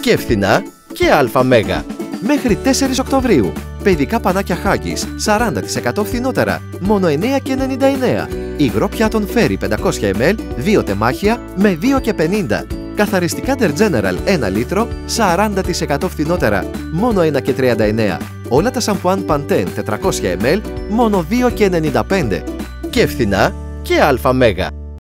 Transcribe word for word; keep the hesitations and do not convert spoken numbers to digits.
και φθηνά και αλφα μέγα. Μέχρι τέσσερις Οκτωβρίου. Παιδικά πανάκια Huggies σαράντα τοις εκατό φθηνότερα, μόνο εννέα και ενενήντα εννέα. Υγρό πιάτων Fairy πεντακόσια μιλιλίτρα, δύο τεμάχια με δύο και πενήντα. Καθαριστικά Der General ένα λίτρο, σαράντα τοις εκατό φθηνότερα, μόνο ένα και τριάντα εννέα. Όλα τα σαμπουάν Pantene τετρακόσια μιλιλίτρα, μόνο δύο και ενενήντα πέντε. Και φθηνά και αλφα μέγα.